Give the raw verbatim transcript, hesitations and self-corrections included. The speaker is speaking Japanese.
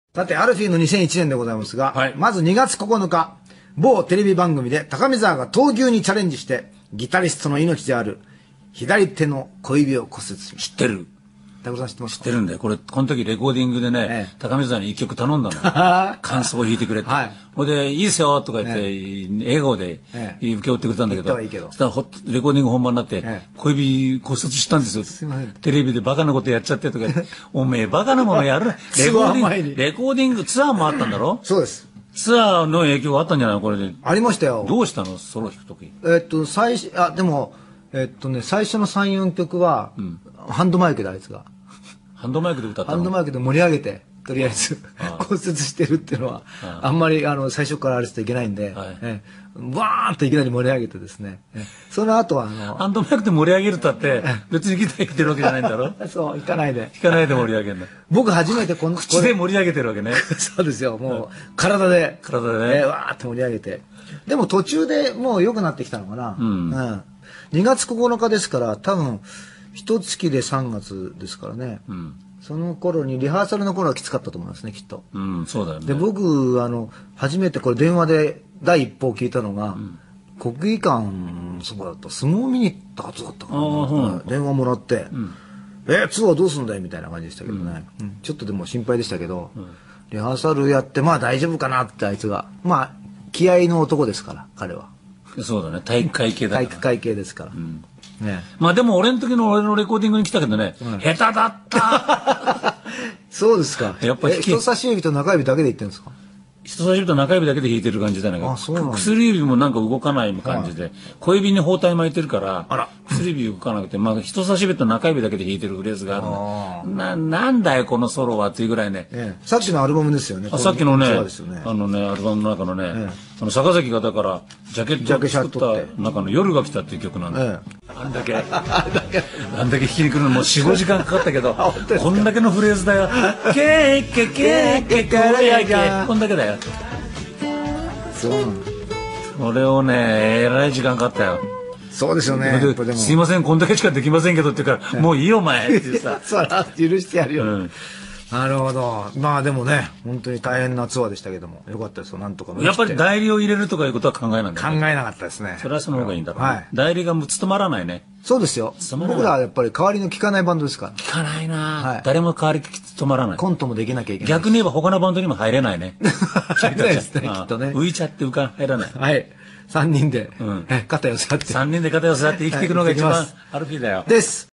さて、アルフィーのにせんいちねんでございますが、 はい、 まずにがつここのか、某テレビ番組で高見沢が闘牛にチャレンジして、ギタリストの命である左手の小指を骨折しました。 知ってる。 高見さん知ってますか？ 知ってるんだよ。これ、この時レコーディングでね、ええ、高見沢に一曲頼んだの。感想を弾いてくれって。はい。ほいで、いいですよとか言って、ええ、笑顔で請け負ってくれたんだけど、そしたらレコーディング本番になって、ええ、小指骨折したんですよ。すいません。テレビでバカなことやっちゃってとか言って、おめえバカなものやる。レコーディング、レコーディングツアーもあったんだろ？ そうです。 ツアーの影響があったんじゃないこれで。 ありましたよ。 どうしたのソロ弾くとき。 えっと、最初、あ、でも、えっとね、最初のさん、よんきょくは、うん、ハンドマイクであいつが。 ハンドマイクで歌ったの？ ハンドマイクで盛り上げて、とりあえず骨折してるっていうのは、あ, あんまりあの最初からあれしていけないんで、はい、えバーンといきなり盛り上げてですね、その後はあの、 ハンドマイクで盛り上げるったって、別にギター弾いてるわけじゃないんだろ？ そう、弾かないで。 弾かないで盛り上げるんだ。 僕初めてこの、 口で盛り上げてるわけね。 そうですよ、もう、体で、 体でね、 えー、わーって盛り上げて。でも途中でもう良くなってきたのかな。うん。うん、にがつここのかですから、多分、一月でさんがつですからね。うん、その頃にリハーサルの頃はきつかったと思いますねきっと。 うん、そうだよね。 で僕あの初めてこれ電話で第一報を聞いたのが、うん、国技館そこだった相撲見に行ったはずだったかな、うん、電話もらって「うん、えツアーどうすんだよ」みたいな感じでしたけどね、うんうん、ちょっとでも心配でしたけど、うん、リハーサルやってまあ大丈夫かなってあいつがまあ気合の男ですから彼は。 そうだね体育会系だから。 体育会系ですから。うんね、まあでも俺の時の俺のレコーディングに来たけどね、うん、下手だったそうですか。 やっぱり人差し指と中指だけで言ってるんですか？ 人差し指と中指だけで弾いてる感じだね。あ、そうなんだ。薬指もなんか動かない感じで、はい、小指に包帯巻いてるから、あら薬指動かなくて、まあ人差し指と中指だけで弾いてるフレーズがあるの。な、なんだよこのソロはっていうぐらいね。 ええ、さっきのアルバムですよね。 あ、さっきのね、 ねあのね、アルバムの中のね、ええ、あの坂崎がだからジャケットを作った中の夜が来たっていう曲なんだ。ええ、あんだけ、あんだけ弾きに来るのもうよん、ごじかんかかったけど、こんだけのフレーズだよ。ケーケケーケケーケーこんだけだよ。 そうなんだ。 これをね、えらい時間かかったよ。 そうですよね。 すいません、こんだけしかできませんけどって言うから、もういいよお前ってさ。 そら、許してやるよ。うん、なるほど。まあでもね、本当に大変なツアーでしたけども、よかったですよ、なんとか。 やっぱり代理を入れるとかいうことは考えなかった。 考えなかったですね。 それはその方がいいんだろう、ね。はい。代理が務まらないね。 そうですよ。僕らはやっぱり代わりの効かないバンドですから。 効かないな、はい、誰も代わり務まらない。 コントもできなきゃいけない。 逆に言えば他のバンドにも入れないね。 入れないですね、きっとね。 浮いちゃって浮か入らない。 はい。三人で、うん、肩寄せ合って。 三人で肩寄せ合って生きていくのが一番アルフィーだよ。 です。